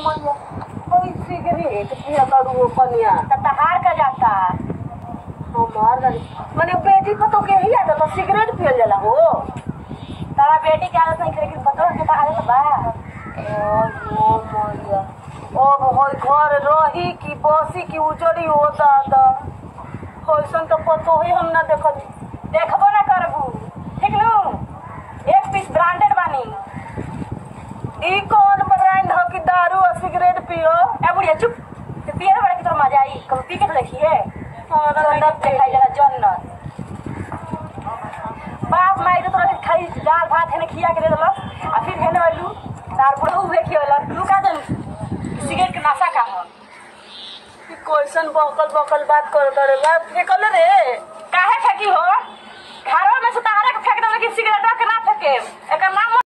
मैया कोई सिगरेट पिया करू कनिया तहार का जाता हमार माने बेटी को तो के ही आता तो सिगरेट पियल जाला हो। तारा बेटी के आदत नहीं लेकिन पता है का आदत बा। ओ मैया अब होई घर रही कि बसी की उजड़ी हो दादा होइसन तो पतो ही हम ना देखबो ना करबू ठीक नु। एक पीस ब्रांडेड बानी ई कौन ब्रांड हो कि दारू और सिगरेट पियो। ए बुढ़िया चुप ते पिए बड़ा की तो मजा आई कब पी के तो देखिए जन्नत दिखाई जरा जन्नत। बाप माई तो तोरा खाई दाल भात है खिया के दे दलस आ फिर हेने वालू तार बुढ़ा हुए खियला तू का दन सिगरेट के नशा का हो। क्वेश्चन बकल बात कर करे बात फेकल रे काहे फेंकी हो घरों में से तारा के फेंक दे लेकिन सिगरेट के ना फेंके एकर नाम